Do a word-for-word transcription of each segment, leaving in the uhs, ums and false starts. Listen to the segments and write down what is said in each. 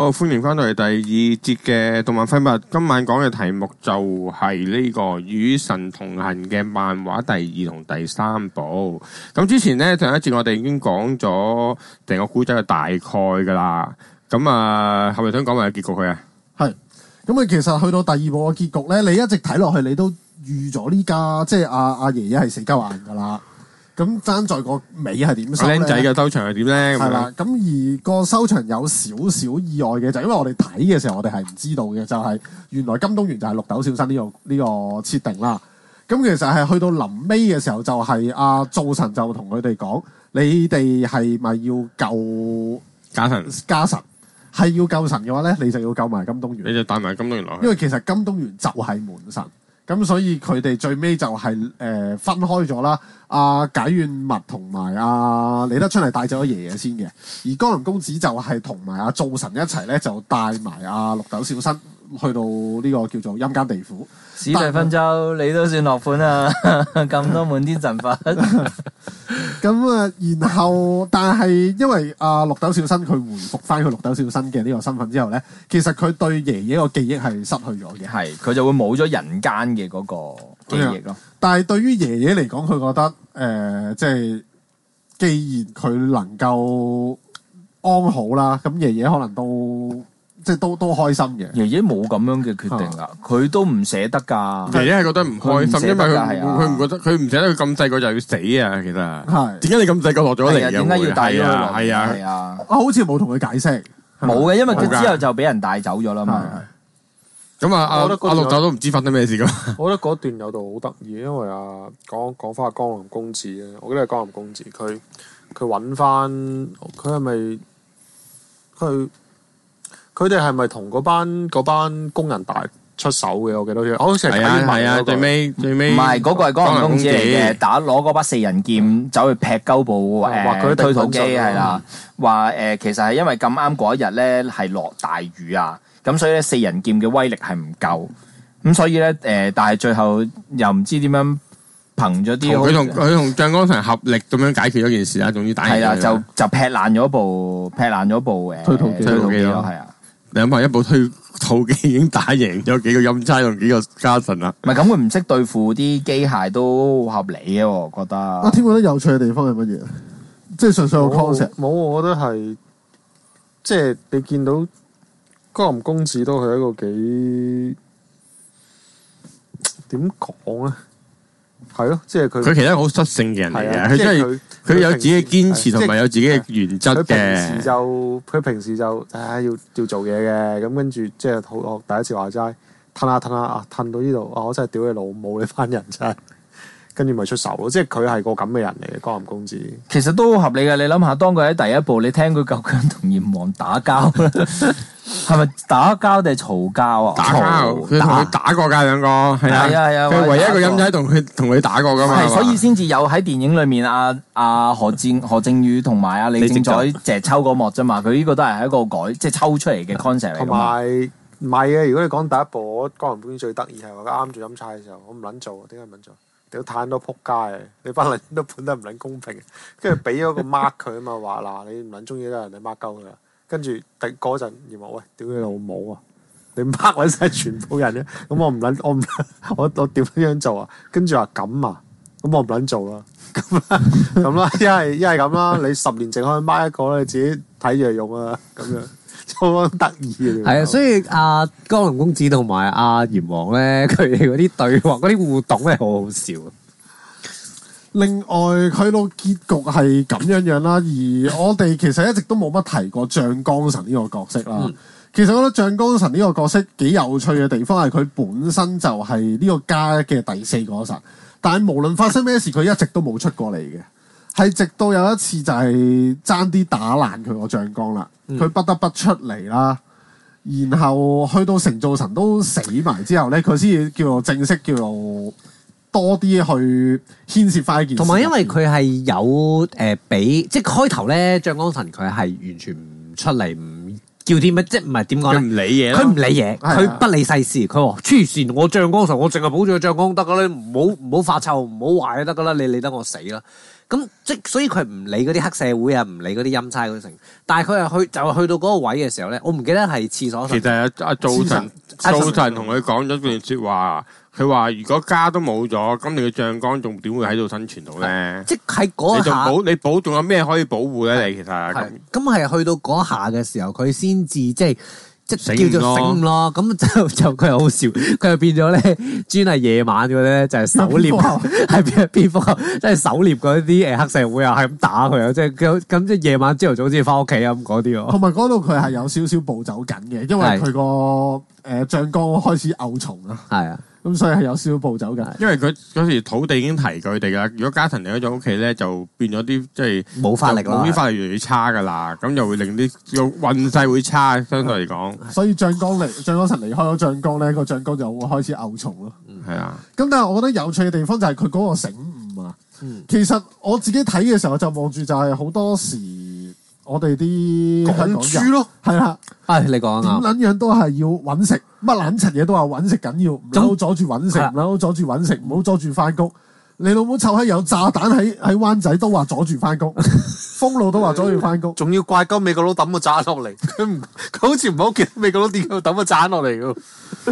好，歡迎翻到嚟第二節嘅動漫揮物。今晚講嘅題目就係呢個與神同行嘅漫畫第二同第三部。咁之前呢，上一節我哋已經講咗成個古仔嘅大概噶啦。咁啊，係咪想講埋個結局佢啊？ 係。咁啊，其實去到第二部嘅結局咧，你一直睇落去，你都預咗呢家即係阿阿爺爺係死鳩硬噶啦。咁爭在個尾係點收咧？ 僆仔嘅收場係點咧？ 係啦，咁而個收場有少少意外嘅，就因為我哋睇嘅時候，我哋係唔知道嘅，就係、是、原來金東原就係綠豆小生呢、這個呢、這個設定啦。咁其實係去到臨尾嘅時候，就係阿灶神就同佢哋講：你哋係咪要救家神？ 家神係要救神嘅話咧，你就要救埋金東原。 你就帶埋金東原落去。 因為其實金東原就係門神。咁所以佢哋最尾就係、是、誒、呃、分開咗啦，阿、啊、解怨物同埋阿李德春係帶走咗爺爺先嘅，而江林公子就係同埋阿灶神一齊咧，就帶埋阿綠豆小生去到呢個叫做陰間地府。 史蒂芬周，你都算落款啊！咁多滿天神佛。 咁啊，然後但係因為阿綠豆小生佢回復翻佢綠豆小生嘅呢個身份之後咧，其實佢對爺爺個記憶係失去咗嘅。 係，佢就會冇咗人間嘅嗰個記憶咯。 但係對於爺爺嚟講，佢覺得誒、呃，即係既然佢能夠安好啦，咁爺爺可能都。即係都都開心嘅， 爺爺冇咁樣嘅決定噶，佢、啊、都唔捨得噶。 爺爺係覺得唔開心，因為佢佢唔覺得佢唔捨得佢咁細個就要死啊！其實係點解你咁細個落咗嚟嘅？ 點解要帶咗佢落嚟？ 係啊係啊， 啊好似冇同佢解釋， 冇嘅，因為佢之後就俾人帶走咗啦嘛。 咁啊，阿阿綠豆都唔知發生咩事噶。 我覺得嗰段有度好得意，因為啊講講翻阿江林公子咧，我記得係江林公子，佢佢揾翻佢係咪佢？佢哋係咪同嗰班嗰班工人大出手嘅？我記得好似係啊係啊，最尾最尾唔係嗰個係江林公子嚟嘅，打攞嗰把四人劍、嗯、走去劈鳩部誒推土機係啦，話誒、呃、其實係因為咁啱嗰一日咧係落大雨啊，咁所以咧四人劍嘅威力係唔夠，咁所以咧誒、呃，但係最後又唔知點樣憑咗啲佢同佢同將江神合力咁樣解決咗件事啦，總之打係啦，就就劈爛咗部劈爛咗部誒推土機推土機咯，係啊。 你諗下，一部推土機已經打贏咗幾個陰差同幾個家臣啦。 唔係咁，佢唔識對付啲機械都合理嘅，我覺得。 阿添覺得有趣嘅地方係乜嘢？即係純粹個 concept。 冇，我覺得係即係你見到江林公子都係一個幾點講咧？係咯，即係佢佢其實好率性嘅人嚟嘅，佢真係佢有自己嘅堅持同埋有自己嘅原則嘅。 佢平時就佢平時就唉要要做嘢嘅，咁跟住即係好我第一次話齋褪下褪下啊，褪到呢度啊，我真係屌你老母你班人真係，跟住咪出手咯。即係佢係個咁嘅人嚟嘅，江林公子。 其實都好合理嘅，你諗下，當佢喺第一部，你聽佢究竟同閻王打交咧，係咪打交定係嘈交啊？ 打交，佢同佢打過㗎兩個，係啊係啊，佢唯一一個陰仔同佢同佢打過㗎嘛。 係，所以先至有喺電影裏面阿阿何正何正宇同埋阿李正宰隻抽嗰幕啫嘛。佢呢個都係一個改，即係抽出嚟嘅 concept 嚟。 同埋唔係嘅，如果你講第一部，我江林公子最得意係話佢啱做陰差嘅時候，我唔撚做，點解唔撚做？屌太多撲街，你班人都判得唔撚公平，跟住俾咗個 mark 佢啊嘛，話嗱你唔撚中意咧，人哋 mark 鳩佢啦。跟住第嗰陣，而話喂，屌你老母啊！你 mark 撚曬全部人咧，咁我唔撚，我唔，我我點樣做啊？跟住話咁啊，咁我唔撚做啦，咁咁啦，一係一係咁啦，你十年淨可以 mark 一個咧，你自己睇住嚟用啊，咁樣好得意嘅。 係啊，所以阿江林公子同埋阿閻王咧，佢哋嗰啲對話、嗰啲互動咧，好好笑。 另外，佢個結局係咁樣樣啦，而我哋其實一直都冇乜提過將江神呢個角色啦。嗯、其實我覺得將江神呢個角色幾有趣嘅地方係佢本身就係呢個家嘅第四個神，但係無論發生咩事，佢一直都冇出過嚟嘅。係直到有一次就係爭啲打爛佢個將江啦，佢、嗯、不得不出嚟啦。然後去到成造神都死埋之後咧，佢先至叫做正式叫做。多啲去牽涉翻一件事， 同埋因為佢係有誒俾、呃，即係開頭咧，將江神佢係完全唔出嚟，唔叫啲乜，即係唔係點講咧？ 佢唔理嘢， 佢唔理嘢，佢不理世事。佢話黐線，我將江神，我淨係保住個將江得噶啦，唔好唔好發臭，唔好壞就得噶啦，你理得我死啦。 咁即所以佢唔理嗰啲黑社會啊，唔理嗰啲陰差嗰啲成，但係佢係去就去到嗰個位嘅時候咧，我唔記得係廁所。 其實阿阿灶神灶神同佢講咗段説話，佢話如果家都冇咗，咁你嘅醬缸仲點會喺度生存到咧？ 即係嗰你仲下， 保你保仲有咩可以保護咧？你其實咁咁係去到嗰下嘅時候，佢先至即係。即醒叫做醒悟咯，咁就就佢又好笑，佢又變咗咧專係夜晚嗰啲咧就係狩獵，係邊蝙蝠俠，即係狩獵嗰啲誒黑社會啊，係咁打佢啊，即係咁咁即係夜晚朝頭早先翻屋企啊咁嗰啲咯。 同埋嗰度佢係有少少暴走緊嘅，因為佢個誒醬缸開始漚蟲啊。係啊。咁所以係有少少暴走嘅， 因為佢嗰時土地已經提佢哋啦。如果家藤嚟咗咗屋企咧，就變咗啲即係冇法力啦， 冇啲法力越嚟越差噶啦，咁就會令啲個運勢會差，相對嚟講。 所以醬缸離醬缸神離開咗醬缸咧，個醬缸就會開始漚蟲咯。 係啊。 咁但係我覺得有趣嘅地方就係佢嗰個醒悟啊。嗯、其實我自己睇嘅時候就望住就係好多時我哋啲香港人咯，係啦。 係你講啊， 點撚樣都係要揾食，乜撚柒嘢都話揾食緊要，唔好阻住揾食，唔好阻住揾食，唔好阻住翻工。你老母臭閪有炸彈喺喺灣仔都話阻住翻工，封路都話阻住翻工， 仲要怪鳩美國佬抌個炸落嚟，佢唔佢好似唔係好記得美國佬點解要抌個炸落嚟㗎？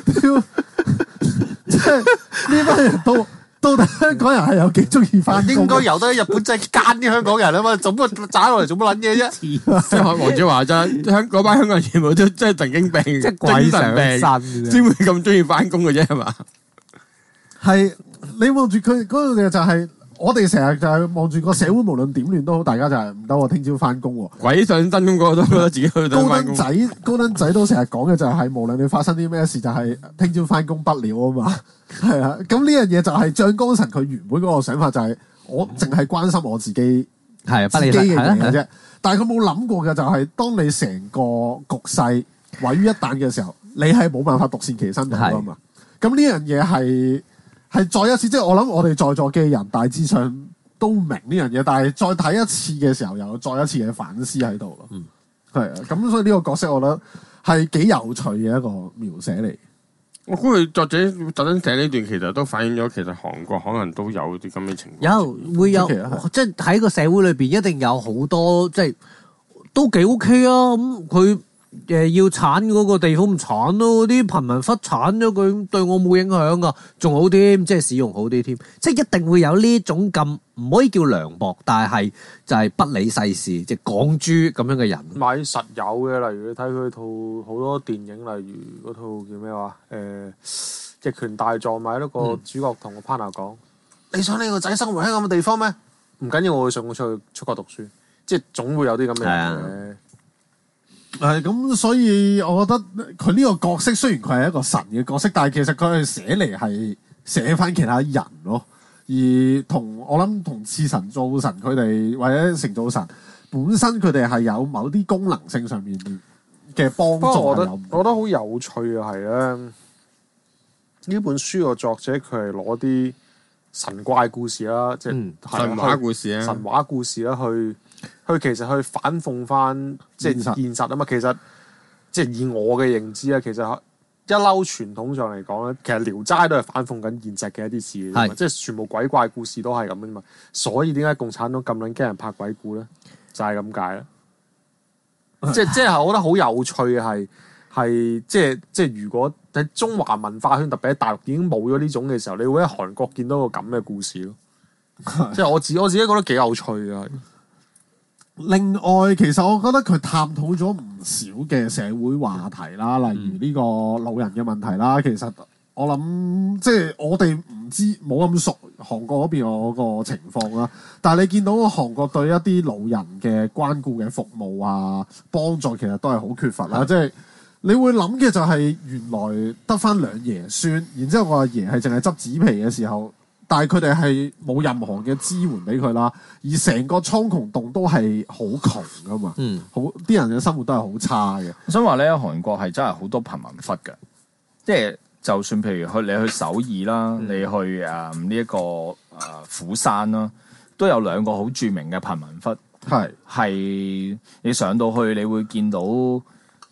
即係呢班人都。到底香港人係有幾中意翻工？ 應該由得日本仔奸啲香港人啊嘛，做乜炸落嚟做乜撚嘢啫？ 即係黃子華真香嗰班香港人全部都真係神經病， 即係鬼上身， 先會咁中意翻工嘅啫係嘛？ 係你望住佢嗰度嘅就係、是、我哋成日就係望住個社會，無論點亂都好，大家就係唔得我聽朝翻工喎。 鬼上身咁個都覺得自己去到高登仔高登仔都成日講嘅就係、是，無論你發生啲咩事，就係聽朝翻工不了啊嘛。係啊，咁呢樣嘢就係醬缸神佢原本嗰個想法就係我淨係關心我自己係自己嘅嘢嘅啫，但係佢冇諗過嘅就係當你成個局勢毀於一旦嘅時候，你係冇辦法獨善其身到噶嘛。咁呢樣嘢係係再一次，即係我諗我哋在座嘅人大致上都明呢樣嘢，但係再睇一次嘅時候，又再一次嘅反思喺度咯。嗯，係啊，咁所以呢個角色我覺得係幾有趣嘅一個描寫嚟。 我估佢作者特登寫呢段，其實都反映咗其實韓國可能都有啲咁嘅情況。 有會有，即係喺個社會裏邊一定有好多，即係都幾 OK 啊。咁佢誒要鏟嗰個地方唔鏟咯，啲貧民窟鏟咗佢，對我冇影響噶，仲好啲，即係使用好啲添。即係一定會有呢種咁唔可以叫涼薄，但係就係不理世事，即係港豬咁樣嘅人。 買實有嘅，例如你睇佢套好多電影，例如嗰套叫咩話？誒、呃，逆權大狀買一個主角同個 partner 講：嗯、你想你個仔生活喺咁嘅地方咩？唔緊要，我會送佢出去出國讀書。即係總會有啲咁嘅人嘅。 係咁，所以我覺得佢呢個角色雖然佢係一個神嘅角色，但係其實佢係寫嚟係寫翻其他人咯。而同我諗同次神造神佢哋或者成造神本身佢哋係有某啲功能性上面嘅幫助。不過我覺得我覺得好有趣嘅係咧，呢本書個作者佢係攞啲神怪故事啦，即係、嗯、 神話故事啊， 神話故事啦去。佢其實去反諷翻即係現實啊嘛，其實即係以我嘅認知啊，其實一嬲傳統上嚟講咧，其實《聊齋》都係反諷緊現實嘅一啲事嘅嘛，即係全部鬼怪故事都係咁嘅嘛。所以點解共產黨咁撚驚人拍鬼故咧？就係咁解啦。即係即係，我覺得好有趣嘅係係即係即係，如果喺中華文化圈，特別喺大陸已經冇咗呢種嘅時候，你會喺韓國見到個咁嘅故事咯。即係我自我自己覺得幾有趣嘅。 另外，其實我覺得佢探討咗唔少嘅社會話題啦，例如呢個老人嘅問題啦。其實我諗即係我哋唔知冇咁熟韓國嗰邊嗰個情況啦，但係你見到韓國對一啲老人嘅關顧嘅服務啊、幫助，其實都係好缺乏啦。即係你會諗嘅就係原來得返兩爺孫，然之後個阿爺係淨係執紙皮嘅時候。但係佢哋係冇任何嘅支援俾佢啦，而成個蒼穹洞都係好窮噶嘛，嗯，好啲人嘅生活都係好差嘅。 我想話咧，韓國係真係好多貧民窟嘅，即係就算譬如去你去首爾啦，嗯、你去誒呢一個誒、呃、釜山啦，都有兩個好著名嘅貧民窟，係係是你上到去，你會見到係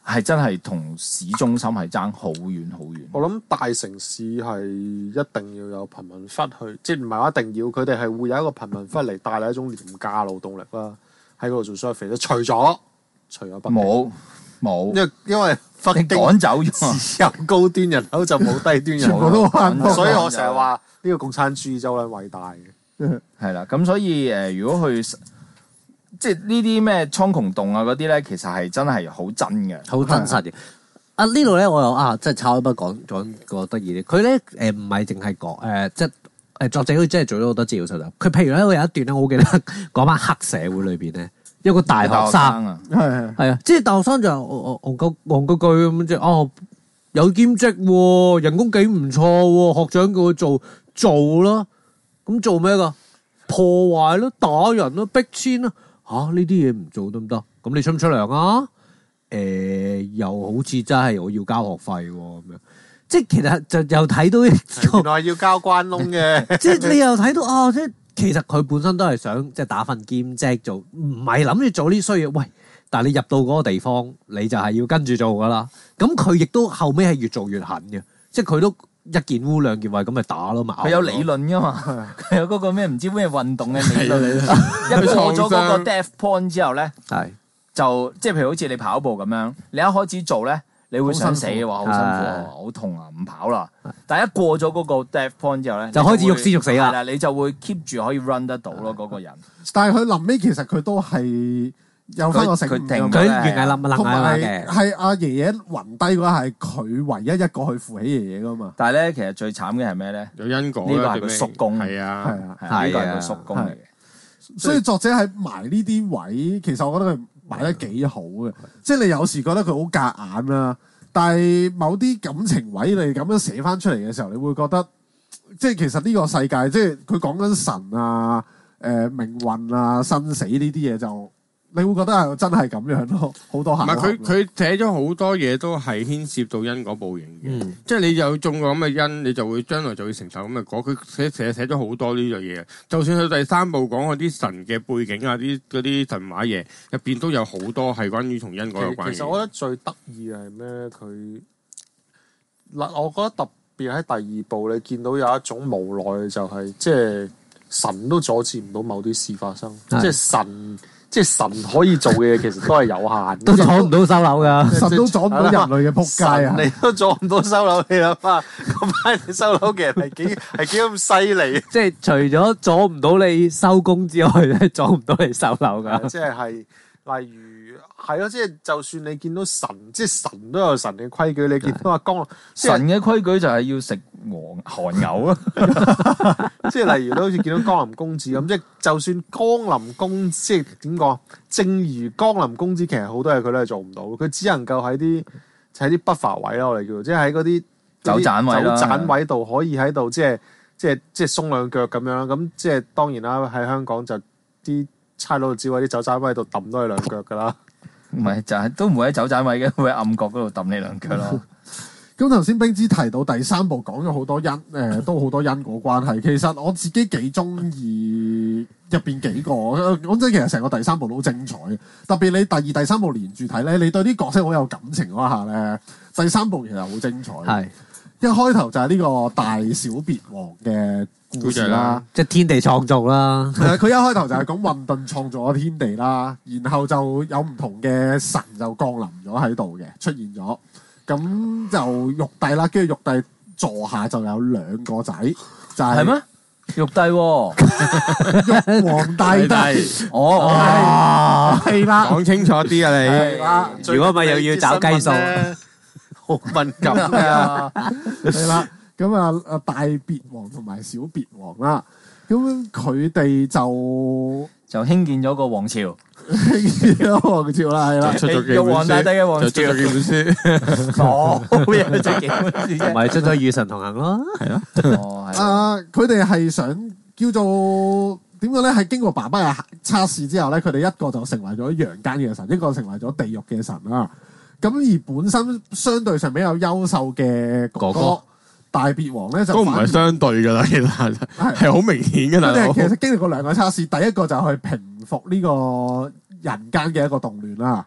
係真係同市中心係爭好遠好遠。 我諗大城市係一定要有貧民窟去，即係唔係話一定要，佢哋係會有一個貧民窟嚟帶嚟一種廉價勞動力啦，喺嗰度做 service。除咗除咗北京冇冇， 因為因為北京趕走咗， 只有高端人口就冇低端人全部口， 都慳所以我成日話呢個共產主義就好撚偉大嘅。 係啦。咁所以誒、呃，如果去即係呢啲咩蒼穹洞啊嗰啲咧，其實係真係好真嘅， 好真實嘅。啊呢度咧，我又啊，即係抄一筆講講個得意啲。佢咧誒唔係淨係講誒，即係誒作者佢真係做咗好多資料搜集。佢譬如咧，我有一段咧，我好記得嗰班黑社會裏邊咧，有個大學生啊， 係係係啊，即係大學生就戇戇鳩戇居居咁即係哦，有兼職喎，人工幾唔錯喎，學長叫佢做做啦，咁做咩㗎？破壞咯，打人咯，逼遷咯。嚇呢啲嘢唔做得唔得？咁你出唔出糧啊？誒、呃、又好似真係我要交學費喎咁樣，即係其實就又睇到原來要交關窿嘅， 即係你又睇到啊！即係其實佢本身都係想即係打份兼職做，唔係諗住做呢衰嘢。喂，但係你入到嗰個地方，你就係要跟住做噶啦。咁佢亦都後尾係越做越狠嘅，即係佢都一件污兩件穢咁咪打咯嘛。 佢有理論噶嘛，佢有嗰個咩唔知咩運動嘅理論。一過咗嗰個 death point 之後咧， 係就即係譬如好似你跑步咁樣，你一開始做咧，你會想死嘅話，好辛苦啊，好痛啊，唔跑啦。但係一過咗嗰個 death point 之後咧， 就開始欲死欲死啦。 係啦，你就會 keep 住可以 run 得到咯，嗰個人。 但係佢臨尾其實佢都係有翻個醒悟佢停㗎嘛佢懸崖勒勒同崖埋嘅。 係阿爺爺暈低嗰下係佢唯一一個去扶起爺爺噶嘛。 但係咧，其實最慘嘅係咩咧？ 有因果呢個係佢啦最尾叔公係啊， 係啊， 係啊呢個係係啊佢叔公嚟嘅。 所以作者喺埋呢啲位，其實我覺得佢埋得幾好嘅。即係你有時覺得佢好夾硬啦，但係某啲感情位你咁樣寫翻出嚟嘅時候，你會覺得即係其實呢個世界，即係佢講緊神啊、誒、呃、命運啊、生死呢啲嘢就。你會覺得係真係咁樣咯，好多唔行。 係佢佢寫咗好多嘢都係牽涉到因果報應嘅， 嗯即係你有種過咁嘅因，你就會將來就會承受咁嘅果。佢寫寫寫咗好多呢樣嘢，就算佢第三部講嗰啲神嘅背景啊，啲嗰啲神話嘢入邊都有好多係關於同因果有關嘅。 其實我覺得最得意嘅係咩？佢嗱，我覺得特別喺第二部，你見到有一種無奈，就係即係神都阻止唔到某啲事發生，即係神。即係神可以做嘅嘢，其實都係有限， 都阻唔到收樓㗎。 神都阻唔到人類嘅撲街啊！ 你都阻唔到收樓，你諗下，嗰班人收樓嘅人係幾係幾咁犀利？ 即係除咗阻唔到你收工之外咧，阻唔到你收樓㗎。 即係係例如係咯，即係就算你見到神，即係神都有神嘅規矩。你見到阿江神嘅規矩就係要食黃韓牛咯。 即係例如都好似見到江林公子咁，即係就算江林公子，即係點講？正如江林公子，其實好多嘢佢都係做唔到，佢只能夠喺啲喺啲不法位啦，我哋叫做，即係喺嗰啲走盞位啦走盞位度可以喺度，即係即係即係鬆兩腳咁樣。咁即係當然啦，喺香港就啲差佬只會喺啲走盞位度揼多你兩腳噶啦。 唔係就係都唔會喺走盞位嘅，會喺暗角嗰度揼你兩腳咯。 咁頭先冰之提到第三部講咗好多因，誒、呃、都好多因果關係。其實我自己幾中意入邊幾個，講真，其實成個第三部都好精彩嘅。特別你第二、第三部連住睇咧，你對啲角色好有感情嗰下咧，第三部其實好精彩。 係一開頭就係呢個大小別王嘅故事啦， 即係天地創造啦。 係啊，佢一開頭就係講混沌創造咗天地啦，然後就有唔同嘅神就降臨咗喺度嘅出現咗。咁就玉帝啦，跟住玉帝座下就有兩個仔，就係、 係咩？玉帝喎， 玉皇大帝。 哦， 係啦， 講清楚啲啊你。 係啦， 如果唔係又要找雞數， 好敏感啊！ 係啦。咁啊啊大別王同埋小別王啦，咁佢哋就就興建咗個王朝， 王朝啦，係啦。 出咗幾玉皇大帝嘅王就朝， 出咗幾本書， 哦，嘢就幾本書啫。 咪出咗與神同行咯。 係咯。 哦，係。 啊，佢哋係想叫做點講咧？係經過爸爸嘅測試之後咧，佢哋一個就成為咗陽間嘅神，一個成為咗地獄嘅神啦。咁而本身相對上比較優秀嘅哥哥。 哥哥大別王咧就都唔係相對噶啦，其實係係好明顯嘅大佬。 佢哋其實經歷過兩個測試，第一個就係去平復呢個人間嘅一個動亂啦，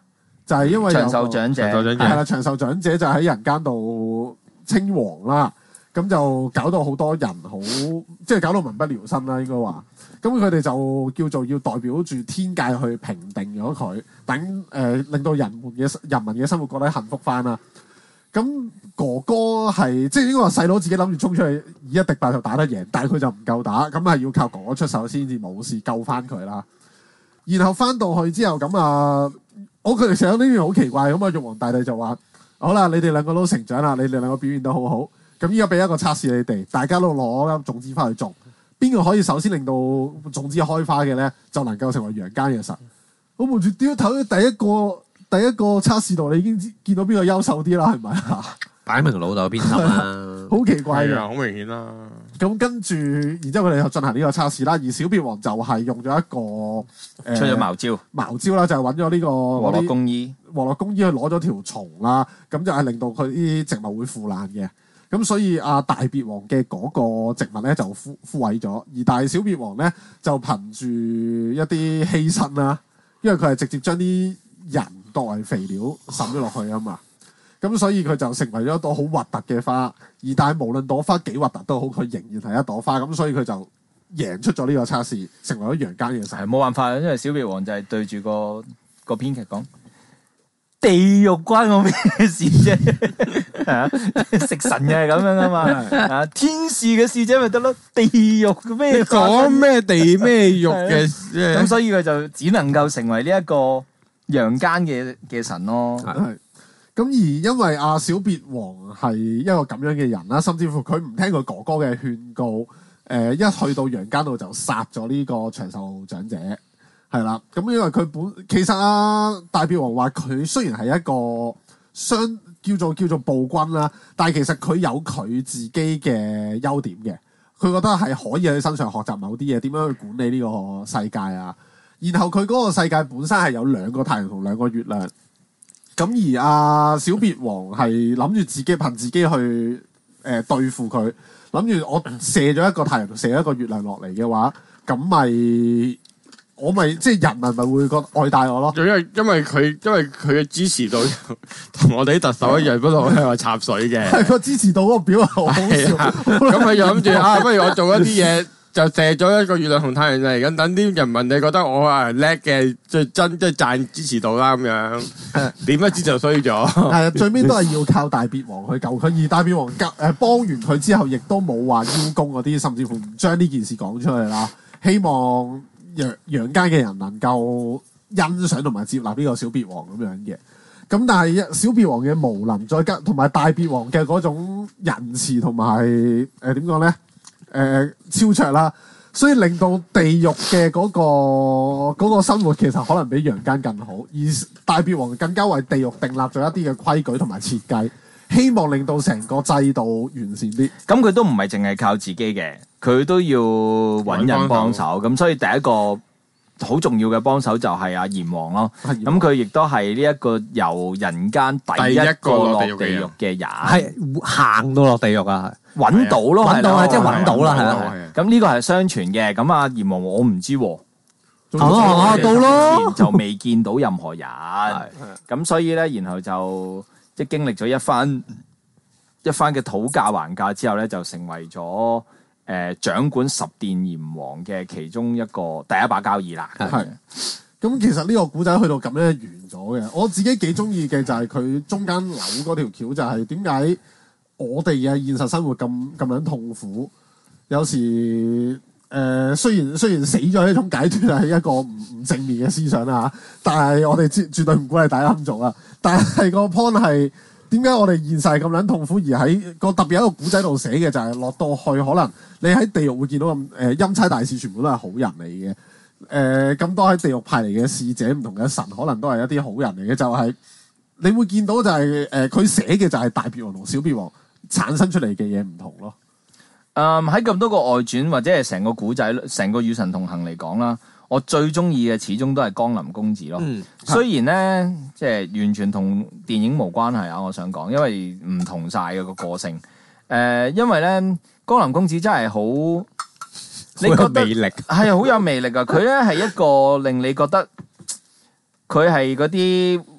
就係、是、因為有長壽長者長壽長者係啦，長壽長者就喺人間度稱王啦，咁就搞到好多人好，即係搞到民不聊生啦，應該話。咁佢哋就叫做要代表住天界去平定咗佢，等誒、呃、令到人們嘅人民嘅生活過得幸福翻啦。咁哥哥係即係應該話細佬自己諗住衝出去以一敵百就打得贏，但係佢就唔夠打，咁係要靠哥哥出手先至冇事救翻佢啦。然後翻到去之後咁啊，我佢哋成日呢樣好奇怪咁啊，玉皇大帝就話：好啦，你哋兩個都成長啦，你哋兩個表現得好好，咁依家俾一個測試你哋，大家都攞粒種子翻去種。邊個可以首先令到種子開花嘅咧，就能夠成為陽間嘅神。我望住丟頭第一個第一個測試度，你已經見到邊個優秀啲啦，係咪啊？ 擺明老豆偏心啦， 好奇怪嘅， 係啊，好明顯啦。 咁跟住，然之後佢哋就進行呢個測試啦。而小別王就係用咗一個誒、呃、 出咗茅招， 茅招啦，就係揾咗呢個和樂公醫， 和樂公醫去攞咗條蟲啦，咁就係令到佢啲植物會腐爛嘅。咁所以阿大別王嘅嗰個植物咧就枯枯萎咗，而大小別王咧就憑住一啲犧牲啦，因為佢係直接將啲人當為肥料滲咗落去啊嘛。咁所以佢就成為咗一朵好核突嘅花，而但係無論朵花幾核突都好，佢仍然係一朵花。咁所以佢就贏出咗呢個測試，成為咗陽間嘅神。 係冇辦法，因為小別王就係對住個個編劇講。地獄關我咩事啫？食神嘅係咁樣啊嘛，啊天使嘅使者咪得咯，地獄咩講咩地咩獄嘅， 咁所以佢就只能夠成為呢一個陽間嘅嘅神咯。 係咁而因為阿小別王係一個咁樣嘅人啦，甚至乎佢唔聽佢哥哥嘅勸告，誒、呃、一去到陽間度就殺咗呢個長壽長者。係啦，咁因為佢本其實啊，大別王話佢雖然係一個相叫做叫做暴君啦，但係其實佢有佢自己嘅優點嘅，佢覺得係可以喺身上學習某啲嘢，點樣去管理呢個世界啊。然後佢嗰個世界本身係有兩個太陽同兩個月亮，咁而阿小別王係諗住自己憑自己去誒、呃、對付佢，諗住我射咗一個太陽同射一個月亮落嚟嘅話，咁咪。我咪即係人民咪會覺得愛戴我咯， 因為因為佢因為佢嘅支持度同我哋啲特首一樣，不過係話插水嘅。 係個支持度嗰個表係好好笑。 咁佢就諗住啊，不如我做一啲嘢，就射咗一個月亮同太陽嚟，咁等啲人民你覺得我啊叻嘅，即係真即係賺支持度啦咁樣。點不知就衰咗。 係啊，最尾都係要靠大別王去救佢，而大別王救誒幫完佢之後，亦都冇話邀功嗰啲，甚至乎唔將呢件事講出嚟啦，希望。陽陽間嘅人能夠欣賞同埋接納呢個小別王咁樣嘅，咁但係小別王嘅無能，再加同埋大別王嘅嗰種仁慈同埋誒點講咧誒超卓啦，所以令到地獄嘅嗰個嗰個生活其實可能比陽間更好，而大別王更加為地獄訂立咗一啲嘅規矩同埋設計，希望令到成個制度完善啲。 咁佢都唔係淨係靠自己嘅。佢都要揾人幫手，咁所以第一個好重要嘅幫手就係阿閻王咯。咁佢亦都係呢一個由人間第一個落地獄嘅人， 係行到落地獄啊， 揾到咯， 揾到係即係揾到啦，係啦。 咁呢個係相傳嘅，咁阿閻王我唔知喎， 啊到咯， 就未見到任何人，咁所以咧，然後就即係經歷咗一番一番嘅討價還價之後咧，就成為咗。誒、呃，掌管十殿閻王嘅其中一個第一把交椅啦。 係，咁其實呢個古仔去到咁樣完咗嘅。我自己幾中意嘅就係佢中間扭嗰條橋，就係點解我哋嘅現實生活咁咁樣痛苦？有時誒、呃，雖然雖然死咗呢種解脫係一個唔唔正面嘅思想啦，但係我哋絕絕對唔鼓勵大家咁做啦。但係個 point 係。點解我哋現世咁撚痛苦，而喺個特別一個古仔度寫嘅就係落到去，可能你喺地獄會見到咁誒陰差大使，全部都係好人嚟嘅。誒咁多喺地獄派嚟嘅使者，唔同嘅神，可能都係一啲好人嚟嘅。就係、是、你會見到就係誒佢寫嘅就係大別王同小別王產生出嚟嘅嘢唔同咯。 誒喺咁多個外傳或者係成個古仔、成個與神同行嚟講啦。我最中意嘅始終都係江林公子咯，嗯、雖然咧即係完全同電影無關係啊，我想講，因為唔同晒嘅個個性。誒、呃，因為咧江林公子真係好，你覺得魅力係好有魅力啊！佢咧係一個令你覺得佢係嗰啲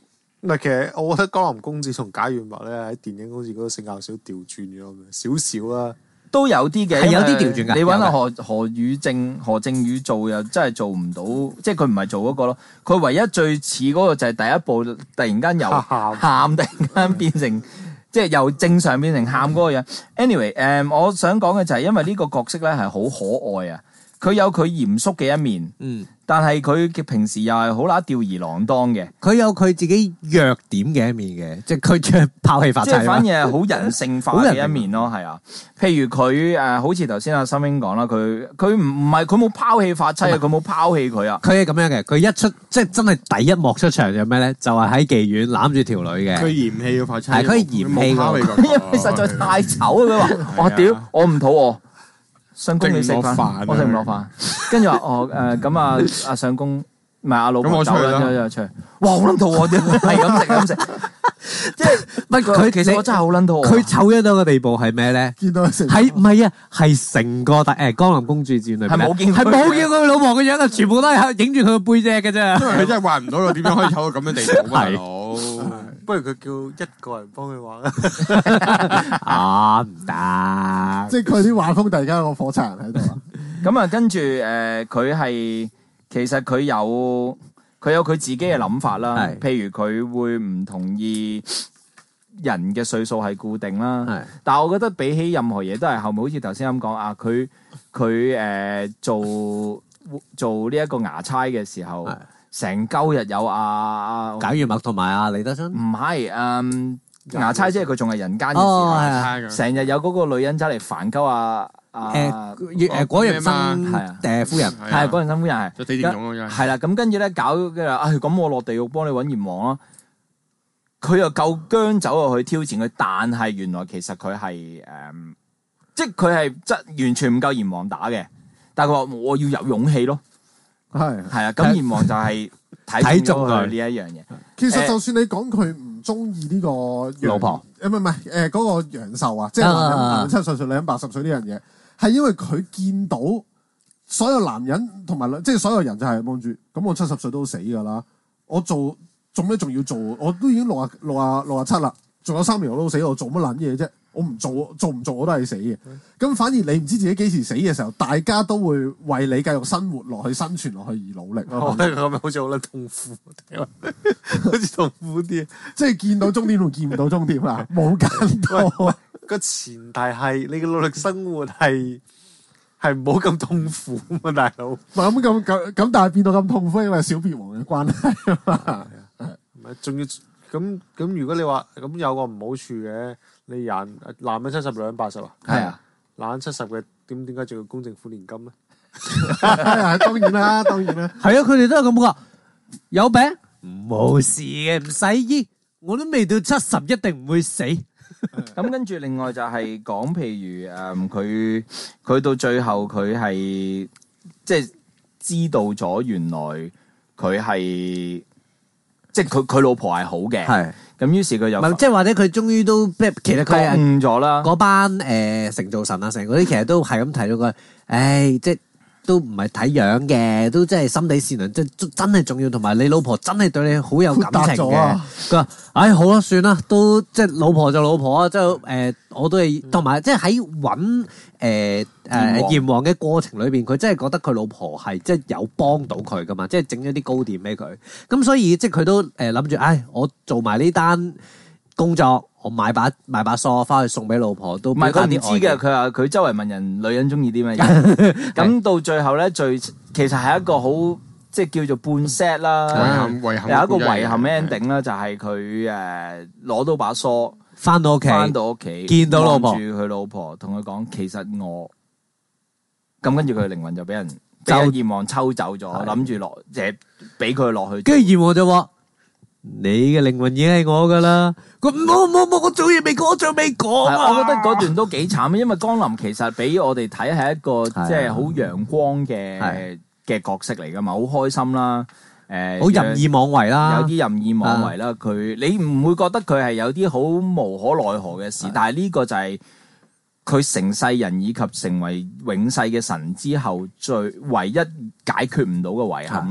嗱，其實我覺得江南公子同賈元默咧喺電影好似嗰個性格少調轉咗咁樣，少少啦。 都有啲嘅， 係有啲調轉㗎你揾阿有嘅何何宇正、何正宇做又真係做唔到，即係佢唔係做嗰個咯。佢唯一最似嗰個就係第一部，突然間由喊喊，突然間變成即係由正常變成喊嗰個樣。anyway，誒、呃，我想講嘅就係因為呢個角色咧係好可愛啊，佢有佢嚴肅嘅一面， 嗯， 但係佢嘅平時又係好乸吊兒郎當嘅。 佢有佢自己弱點嘅一面嘅，即係佢嘅拋棄法即制啊嘛。 係反而係好人性化嘅一面咯，係啊。譬如佢誒、呃，好似頭先阿心英講啦，佢佢唔唔係佢冇拋棄法妻啊，佢冇拋棄佢啊。 佢係咁樣嘅，佢一出即係真係第一幕出場就咩咧？就係喺妓院攬住條女嘅。 佢嫌棄個發妻， 係佢嫌棄個佢冇拋棄過因為實在太醜啊！佢話：我屌，我唔肚餓，相公你食食唔落飯啊飯，我食唔落飯。跟住話：哦誒，咁啊阿相公，唔係阿老咁婆走啦， 我出去啦出去出去。哇！好撚肚餓啲，係咁食咁食。即係唔係佢其實我真係好撚肚餓。 佢醜咗到個地步係咩咧？ 見到佢成係唔係啊？係成個大誒《江南公主傳》裏邊係冇見係佢冇見過佢老婆嘅樣啊！全部都係影住佢個背脊嘅啫。 因為佢真係畫唔到佢點樣可以醜到咁樣地步啊，大佬。 不如佢叫一個人幫佢畫啦。 啊唔得！ 即係佢啲畫風突然間有個火柴人喺度啊！ 咁啊，跟住誒，佢、係其實佢有佢有佢自己嘅諗法啦。 係譬如佢會唔同意人嘅歲數係固定啦。 係但係我覺得比起任何嘢都係後面，好似頭先咁講啊，佢佢誒做做呢一個牙差嘅時候係， 成鳩日有啊， 賈元默同埋阿李德春。 唔係誒牙差，即係佢仲係人間嘅時哦， 候， 係啊。 成日有嗰個女人走嚟煩鳩啊啊！ 誒誒果仁生係啊誒夫人係啊係嗰陣新夫人係就死電種咯，真係。 係啦，咁跟住咧搞跟住話，唉咁我落地獄幫你揾閻王啦。佢又夠姜走落去挑戰佢，但係原來其實佢係誒，即係佢係真完全唔夠閻王打嘅。但係佢話我要有勇氣咯， 係， 係啊。咁閻王就係睇中咗佢呢一樣嘢。 其實就算你講佢唔中意呢個楊老婆， 誒唔係唔係誒嗰個楊秀啊，即係男人啊男人七十歲，女人八十歲呢樣嘢，係因為佢見到所有男人同埋女，即係所有人就係望住，咁我七十歲都死㗎啦，我做做咩仲要做？我都已經六啊六啊六啊七啦，仲有三年我都死，我做乜撚嘢啫？我唔做，做唔做我都係死嘅。咁反而你唔知自己幾時死嘅時候，大家都會為你繼續生活落去、生存落去而努力咯。 我覺得咁樣好似好撚痛苦，好似痛苦啲。 即係見到終點同見唔到終點啊，冇間多啊！ 個前提係你嘅努力生活係係唔好咁痛苦啊，大佬。 咁咁咁咁，但係變到咁痛苦，因為小別王嘅關係啊嘛。 唔係，仲要咁咁。如果你話咁有個唔好處嘅，你人男人七十，女人八十啊， 係啊， 男人七十嘅點點解仲要供政府年金咧？ 係當然啦，當然啦。 係啊，佢哋都係咁講，有病冇事嘅，唔使醫，我都未到七十，一定唔會死。 咁跟住另外就係講，譬如誒佢佢到最後佢係即係知道咗原來佢係即係佢佢老婆係好嘅， 係咁於是佢就唔係即係或者佢終於都即係其實佢係悟咗啦。 嗰班誒成造神啊，成嗰啲其實都係咁睇到佢，唉，即係都唔係睇樣嘅，都真係心地善良，即係真係重要，同埋你老婆真係對你好有感情嘅豁達咗啊。 佢話：唉，好啦，算啦，都即係老婆就老婆啊，即係誒，我都係同埋即係喺揾誒誒閻王嘅過程裏邊，佢真係覺得佢老婆係即係有幫到佢噶嘛，即係整咗啲糕點俾佢，咁所以即係佢都誒諗住，唉，我做埋呢單工作。我買把買把梳翻去送俾老婆，都唔係佢唔知嘅，佢話佢周圍問人女人中意啲咩嘢，咁到最後咧，最其實係一個好即係叫做半 set 啦， 遺憾遺憾有一個遺憾 ending 啦，就係佢誒攞到把梳翻到屋企， 翻到屋企見到老婆望住佢老婆，同佢講其實我咁，跟住佢嘅靈魂就俾人俾就人閻王抽走咗，諗住落即係俾佢落去， 跟住閻王就話：你嘅靈魂已經係我噶啦。佢冇冇冇，我做嘢未講，我仲未講啊。 我覺得嗰段都幾慘，因為江林其實俾我哋睇係一個即係好陽光嘅係嘅角色嚟噶嘛，好開心啦，誒， 好任意妄為啦， 有啲任意妄為啦。佢你唔會覺得佢係有啲好無可奈何嘅事，但係呢個就係佢成世人以及成為永世嘅神之後，最唯一解決唔到嘅遺憾咯。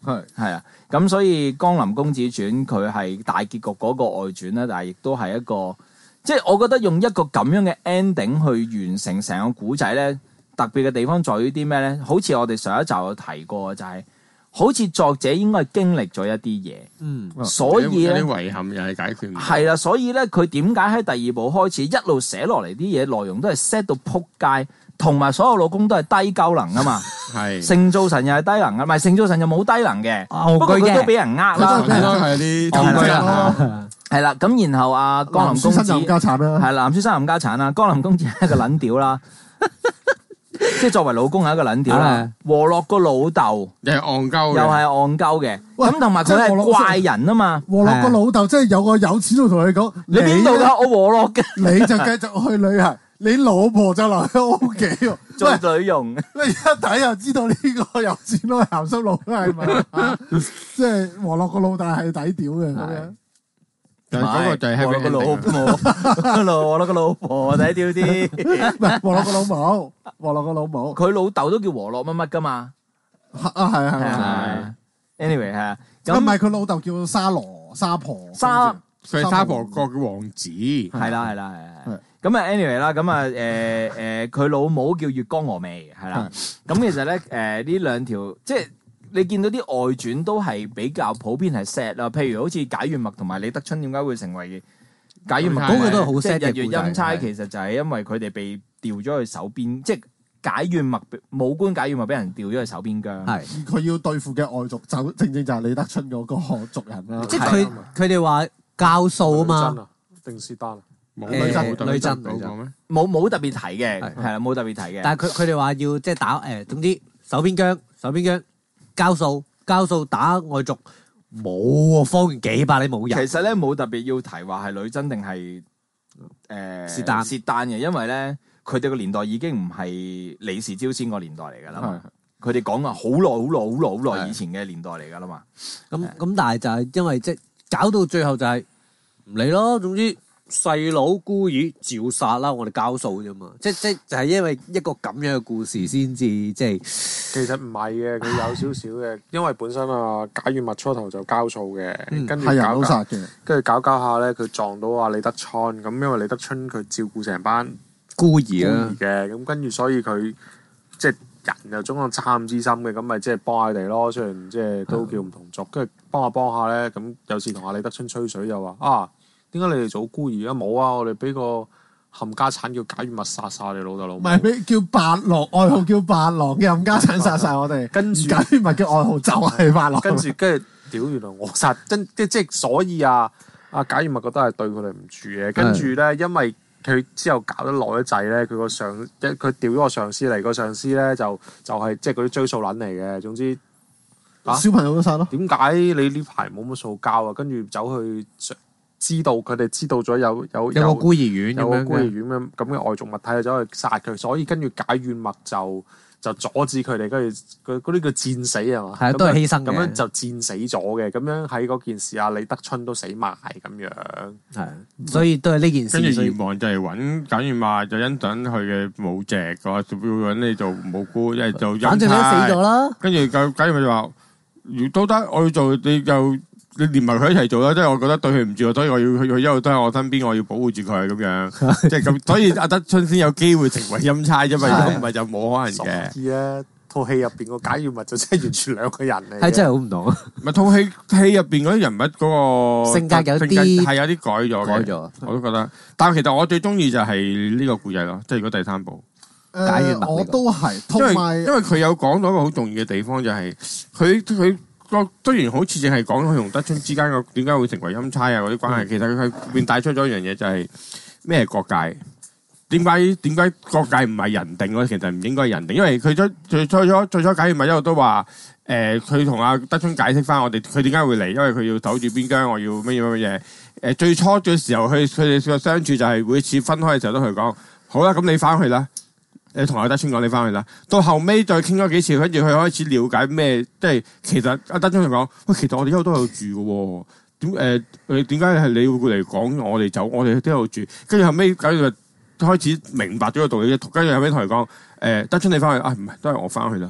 係係啊，咁所以《江林公子傳》佢係大結局嗰個外傳啦，但係亦都係一個，即係我覺得用一個咁樣嘅 ending 去完成成個古仔咧，特別嘅地方在於啲咩咧？好似我哋上一集有提過，就係、是、好似作者應該係經歷咗一啲嘢， 嗯， 所以咧有啲遺憾又係解決唔到。 係啦，所以咧佢點解喺第二部開始一路寫落嚟啲嘢內容都係 set 到撲街，同埋所有老公都係低鳩能啊嘛。 係聖造神又係低能嘅，唔係聖造神就冇低能嘅， 戇不過居嘅佢都俾人呃啦， 佢真係應該係啲戇居人啊係啦。咁然後阿江林公子藍書生家產啦， 係藍書生冚家產啦，江林公子係一個撚屌啦，即係作為老公係一個撚屌啦。和樂個老豆又係戇鳩嘅， 又係戇鳩嘅， 喂咁同埋佢即係和樂係怪人啊嘛。 和樂個老豆即係有個有錢佬同佢講： 你邊度㗎？我和樂嘅你就繼續去旅行，你老婆就留喺屋企喎。 做女傭。 喂，一睇就知道呢個有錢佬係鹹濕佬係咪？啊即係和樂個老豆係抵屌嘅咁樣。 但係嗰個就係 happy 個老 ending 婆，和樂個老婆抵屌啲。 唔係和樂個老母，和樂個老母佢老豆都叫和樂乜乜㗎嘛。 啊，係係係。 係，anyway 係啊。 咁唔係佢老豆叫沙羅沙婆， 沙佢係沙婆國嘅王子， 係啦係啦係係。咁啊，anyway 啦，咁啊，誒誒，佢老母叫月光峨眉，係啦。咁其實咧，誒呢兩條，即係你見到啲外傳都係比較普遍係 set 啦。譬如好似賈月墨同埋李德春，點解會成為賈月墨？ 嗰個都係好即 set 嘅係日月故仔陰差， 係其實就係因為佢哋被調咗去守邊，即係賈月墨武官賈月墨俾人調咗去守邊疆。 係， 佢要對付嘅外族就正正就係李德春嗰個族人啦。 即係佢佢哋話教數啊嘛， 真啊，定是單啊？ 冇誒冇特別女真講過咩？ 冇冇特別提嘅， 係係啦，冇特別提嘅。 但係佢佢哋話要即係打誒，總之守邊疆，守邊疆交數，交數打外族冇喎，方圓幾百里冇人。 其實咧冇特別要提話係女真定係誒是但是但嘅，因為咧佢哋個年代已經唔係李氏朝鮮個年代嚟㗎啦嘛。佢哋講啊好耐好耐好耐好耐以前嘅年代嚟㗎啦嘛。 咁咁，但係就係因為即係搞到最後就係唔理咯，總之細佬孤兒照殺啦，我哋交數啫嘛。即即就係因為一個咁樣嘅故事先至即係其實唔係嘅，佢有少少嘅，因為本身啊賈月墨初頭就交數嘅，跟住係人搞搞都殺嘅， 跟住搞搞下咧，佢撞到阿李德春，咁因為李德春佢照顧成班孤孤兒啊兒，嘅，咁跟住所以佢即係人又總有惻隱之心嘅，咁咪即係幫下佢哋咯。雖然即係都叫唔同族，跟住幫下幫下咧，咁有時同阿李德春吹水就話啊，點解你哋做孤兒啊？冇啊，我哋俾個冚家產叫賈月墨殺晒你老豆老母。 唔係俾叫八郎，外號叫八郎嘅冚家產殺晒我哋， 跟住賈月墨嘅外號就係八郎。 跟住跟住屌，原來我殺真即即係所以啊，阿賈月墨覺得係對佢哋唔住嘅。跟住咧，因為佢之後搞得耐一滯咧，佢個上一佢調咗個上司嚟，個上司咧就就係即係嗰啲追數撚嚟嘅。總之啊小朋友都殺咯。 點解你呢排冇乜數交啊？跟住走去知道佢哋知道咗有有有個孤兒院咁樣有個孤兒嘅。 院咁咁嘅外族物體就走去殺佢，所以跟住賈月墨就就阻止佢哋，跟住嗰嗰啲叫戰死係嘛？ 係啊都係犧牲嘅咁樣就戰死咗嘅，咁樣喺嗰件事啊，李德春都死埋咁樣。 係，所以都係呢件事。 跟住所以閻王就係揾賈月墨，就因等佢嘅武籍，個要揾你做無辜，一係做陰反正你都死差。 咗啦。 跟住賈賈月墨就話：如都得，我要做，你就你連埋佢一齊做啦。即係我覺得對佢唔住，所以我要佢佢一路都喺我身邊，我要保護住佢咁樣。即係咁，所以阿德春先有機會成為陰差啫嘛。如果唔係就冇可能嘅。 所以咧，套戲入邊個賈月墨就真係完全兩個人嚟嘅。 係真係好唔同啊！ 咪套戲戲入邊嗰啲人物嗰個性格有啲係有啲改咗嘅改咗我都覺得。但係其實我最中意就係呢個故仔咯，即係如果第三部， 誒， 賈月墨呢個我都係， 因為同埋因為佢有講到一個好重要嘅地方，就係佢佢個雖然好似淨係講佢同德春之間個點解會成為陰差啊嗰啲關係，其實佢佢變帶出咗一樣嘢，就係咩係國界。點解點解國界唔係人定咧？其實唔應該係人定，因為佢最最最初最初賈月墨一路都話誒，佢同阿德春解釋翻我哋佢點解會嚟，因為佢要守住邊疆，我要乜嘢乜嘢。誒最初嘅時候，佢佢哋個相處就係每次分開嘅時候都同佢講，好啦，咁你翻去啦。你同阿德春講你翻去啦。到後尾再傾咗幾次，跟住佢開始了解咩，即係其實阿德春就講，喂，其實我哋一路都有住嘅喎。點誒？你點解係你會嚟講我哋走？我哋都有住。跟住後尾搞到開始明白咗個道理，跟住後尾同佢講，誒、德春你翻去啊，唔係都係我翻去啦。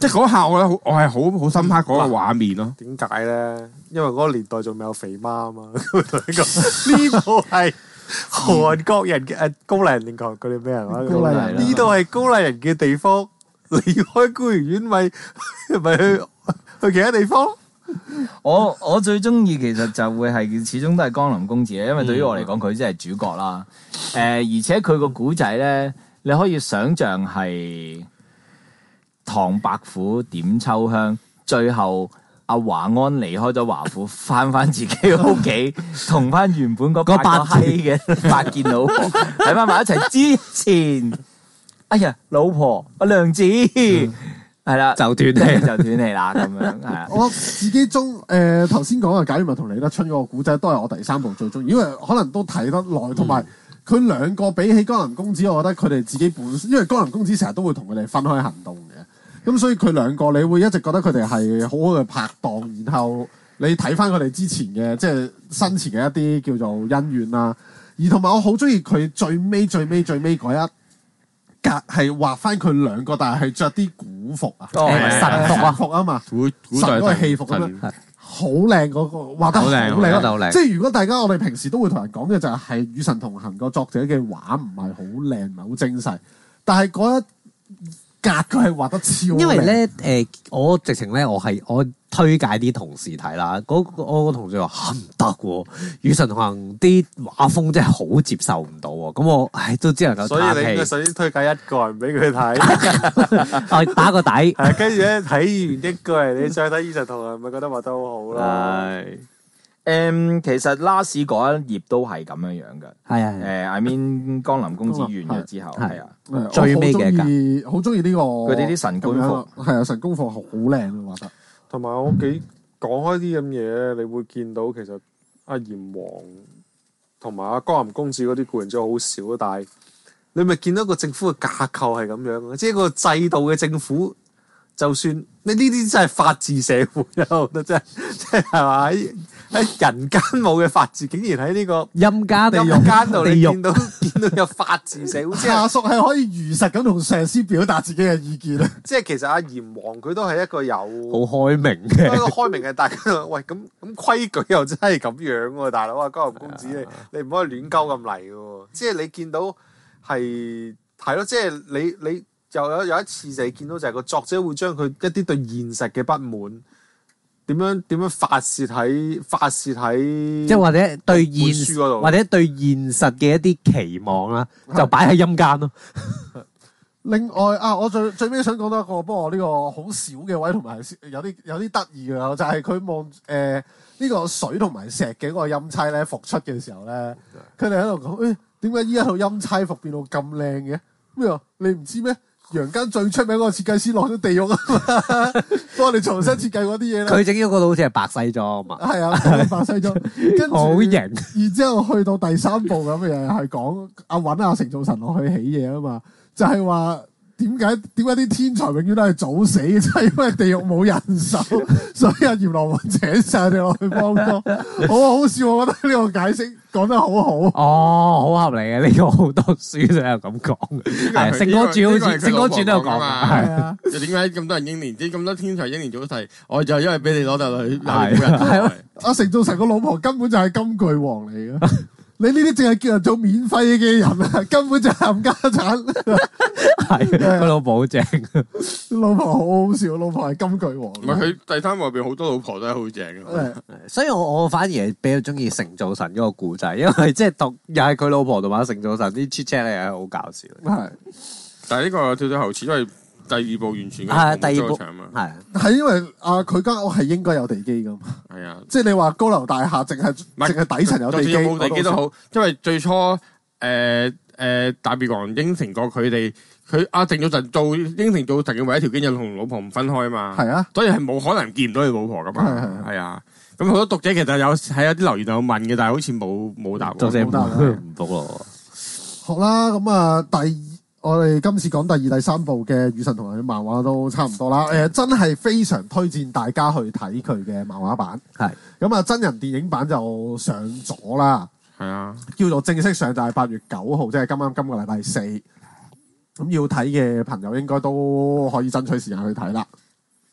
即係嗰下我覺得好，我係好好深刻嗰個畫面咯。 點解咧？因為嗰個年代仲未有肥媽啊嘛。呢度係韓國人嘅誒高麗人定韓嗰啲咩人啊？ 高麗人呢度係高麗人嘅地方，離開孤兒院咪咪去去其他地方咯。 我我最中意其實就會係始終都係江林公子咧，因為對於我嚟講佢真係主角啦。誒、呃，而且佢個古仔咧，你可以想象係唐伯虎點秋香，最後阿華安離開咗華府，翻翻自己屋企，同翻原本嗰八個閪嘅八件老婆喺翻埋一齊之前，哎呀，老婆阿娘子。嗯係啦，就斷氣就斷氣啦，咁樣係啊。 我自己中誒頭先講嘅賈雨文同李德春嗰個古仔，都係我第三部最中意，因為可能都睇得耐，同埋佢兩個比起江林公子，我覺得佢哋自己本身，因為江林公子成日都會同佢哋分開行動嘅，咁所以佢兩個你會一直覺得佢哋係好好嘅拍檔，然後你睇翻佢哋之前嘅即係生前嘅一啲叫做恩怨啦，而同埋我好中意佢最尾最尾最尾嗰一格係畫翻佢兩個，但係係着啲古服啊， 哦神服啊服啊嘛， 古古代神嗰個戲服咁樣，好靚嗰個畫得好靚， 畫得好靚。 即係如果大家我哋平時都會同人講嘅就係《與神同行》個作者嘅畫唔係好靚，唔係好精細，但係嗰一格佢係畫得超靚。 因為咧誒、呃，我直情咧，我係我推介啲同事睇啦。嗰個我個同事話嚇唔得喎，《與神同行》啲畫風真係好接受唔到喎。咁我唉都只能夠所以你應該嘆氣。 首先推介一個人俾佢睇， 我打個底。 係跟住咧睇完一個人，你再睇《與神同行》，咪覺得畫得好好咯。 係誒，其實 last 嗰一頁都係咁樣樣嘅。 係啊， 誒，I mean 江林公子完咗之後，係啊， 最尾嘅格，好中意呢個佢哋啲神官服， 係啊，神功服好靚啊，畫得。 同埋我幾講開啲咁嘢咧，你會見到其實阿閻王同埋阿江林公子嗰啲固然之好少，但係你咪見到個政府嘅架構係咁樣，即係個制度嘅政府，就算你呢啲真係法治社會啊，我覺得真係即係係嘛喺喺人間冇嘅法治，竟然喺呢個陰間地陰間度你地獄見到見到有法治社會，即係下屬係可以如實咁同上司表達自己嘅意見啊！ 即係其實阿閻王佢都係一個有好開明一個嘅。 開明嘅，大家都話喂咁咁規矩又真係咁樣喎，大佬啊，江林公子你你唔可以亂鳩咁嚟嘅喎，即係你見到係係咯，即係你你又有有一次就係見到就係個作者會將佢一啲對現實嘅不滿點樣點樣發泄喺發泄喺即係或者對現本書嗰度或者對現實嘅一啲期望啦，就擺喺陰間咯。 另外啊，我最最尾想講多一個，不過呢個好少嘅位，同埋有啲有啲得意嘅，就係佢望誒呢個水同埋石嘅嗰個陰差咧復出嘅時候咧，佢哋喺度講誒點解依一套陰差服變到咁靚嘅？咩啊？你唔知咩？陽間最出名嗰個設計師落咗地獄啊嘛，幫我哋重新設計嗰啲嘢咧。 佢整咗個好似係白西裝嘛， 係啊，白西裝，跟住好型。 然之後去到第三部咁嘅嘢，係講阿揾阿成造神落去起嘢啊嘛，就係話點解點解啲天才永遠都係早死，就係因為地獄冇人手，所以阿閻羅王請晒佢哋落去幫多，好好笑，我覺得呢個解釋講得好好。 哦，好合理嘅，呢個好多書都有咁講嘅。係《聖歌傳》好似《聖歌傳》都有講嘛。 係啊， 就點解咁多人英年，啲咁多天才英年早逝？我就因為俾你攞到女， 係係咯，阿成造神個老婆根本就係金句王嚟嘅。你呢啲淨係叫人做免費嘅人啊，根本就係冚家產。 係個老婆好正， 老婆好好笑，老婆係金句王。 唔係佢第三部入邊好多老婆都係好正嘅。 所以我我反而係比較中意成造神嗰個故仔，因為即係同又係佢老婆同埋成造神啲 chat chat 咧，係好搞笑。 係， 但係呢個跳跳後似因為第二部完全係第二部場嘛， 係係因為啊，佢間屋係應該有地基噶嘛。 係啊， 即係你話高樓大廈，淨係淨係底層有地基， 就算有冇地基都好，因為最初誒誒大別王應承過佢哋，佢阿成造神做應承做神嘅唯一條件就同老婆唔分開嘛。 係啊， 所以係冇可能見唔到佢老婆噶嘛。 係係係啊，咁好多讀者其實有喺有啲留言有問嘅，但係好似冇冇答。 做成冇答唔服咯。 好啦，咁啊，第我哋今次講第二、第三部嘅《與神同行》嘅漫畫都差唔多啦。誒，真係非常推薦大家去睇佢嘅漫畫版。 係咁啊，真人電影版就上咗啦。 係啊， 叫做正式上就係八月九號，即係今啱今個禮拜四。咁要睇嘅朋友應該都可以爭取時間去睇啦。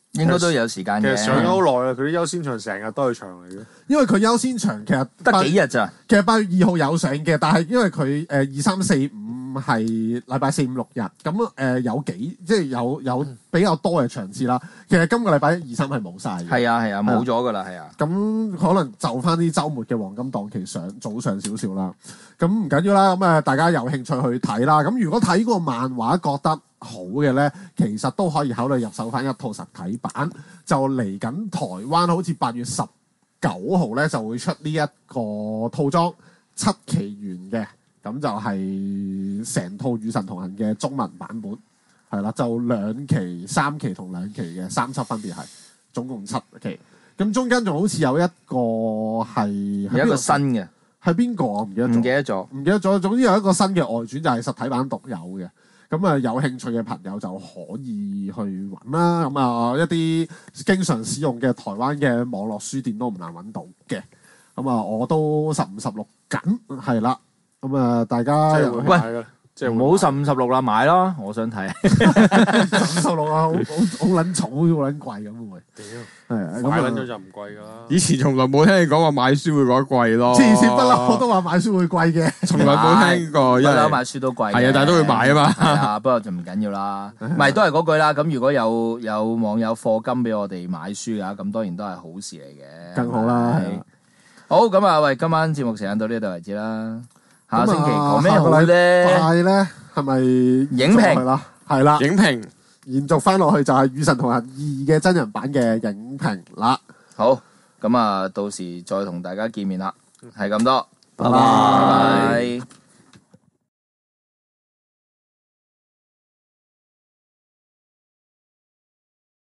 應該都有時間嘅。 其實上咗好耐啦，佢啲優先場成日都係場嚟嘅。 因為佢優先場其實得幾日咋？ 其實八月二號有上嘅，但係因為佢誒二三四五係禮拜四五六日，咁誒、呃、有幾即係有有比較多嘅場次啦。其實今個禮拜一二三係冇晒嘅。 係啊係啊，冇咗噶啦，係啊。 咁可能就翻啲週末嘅黃金檔期上早上少少啦。咁唔緊要啦，咁誒大家有興趣去睇啦。咁如果睇個漫畫覺得好嘅咧，其實都可以考慮入手翻一套實體版。就嚟緊台灣好似八月十九號咧就會出呢一個套裝七期完嘅，咁就係成套與神同行嘅中文版本，係啦，就兩期、三期同兩期嘅三輯分別係總共七期。咁中間仲好似有一個係有一個新嘅， 係邊個我唔記得咗， 唔記得咗， 唔記得咗。總之有一個新嘅外傳就係實體版獨有嘅。咁啊，有興趣嘅朋友就可以去揾啦。咁啊，一啲經常使用嘅台灣嘅網絡書店都唔難揾到嘅。咁啊，我都十五十六緊，係啦。咁啊，大家即係會買㗎，即係唔好十五十六啦，買咯，我想睇。 十五十六啊，好好好撚重，好撚貴咁會。 屌， 係啊， 買撚咁啊， 咗就唔貴㗎啦。 以前從來冇聽你講話買書會覺得貴咯。 黐線不嬲，我都話買書會貴嘅。 從來冇聽過， 不因為嬲買書都貴嘅。 係啊，但係都會買啊嘛。 係啊，不過就唔緊要啦。唔係都係嗰句啦。咁如果有有網友課金俾我哋買書啊，咁當然都係好事嚟嘅。 更好啦。 係好咁啊！喂，今晚節目時間到呢度為止啦。下星期講咩好下個禮咧？ 拜咧係咪影評係啦？係啦， 影評延續翻落去就係《與神同行二》嘅真人版嘅影評啦。 好，咁啊，到時再同大家見面啦。係咁多， 拜拜拜拜。